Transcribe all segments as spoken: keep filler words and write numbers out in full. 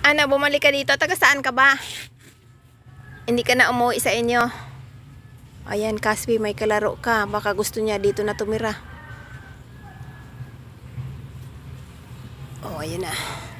Ana, bumalik ka dito. Taga saan ka ba? Hindi ka na umuwi sa inyo. Ayan, Caspi, may kalaro ka. Baka gusto niya dito na tumira. Oh, ayan na.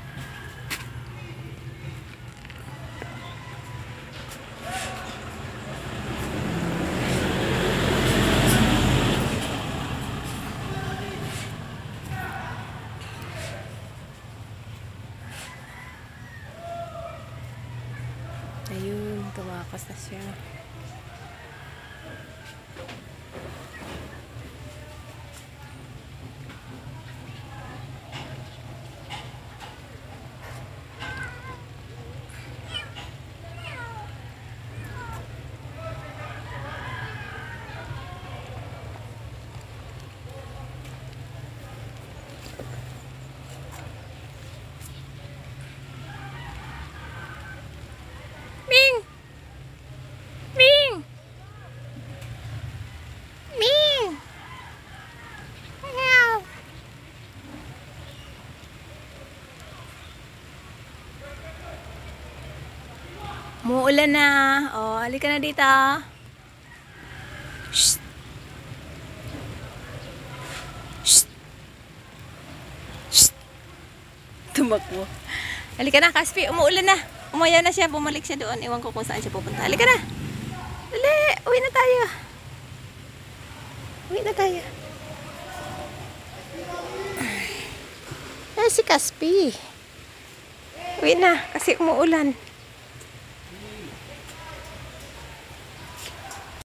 Ayun, tumakas na siya. Ming! Ming! Ming! Meow! Muulan na. Oh, halika na dito. Shh. Shh. Shh. Tumakbo. Halika na, Caspi. Umuulan na. Umaya na siya. Bumalik siya doon. Iwan ko kung saan siya pupunta. Halika na. Dali. Uwi na tayo. Uwi na tayo. Ay, si Caspi. Uwi na. Kasi umuulan.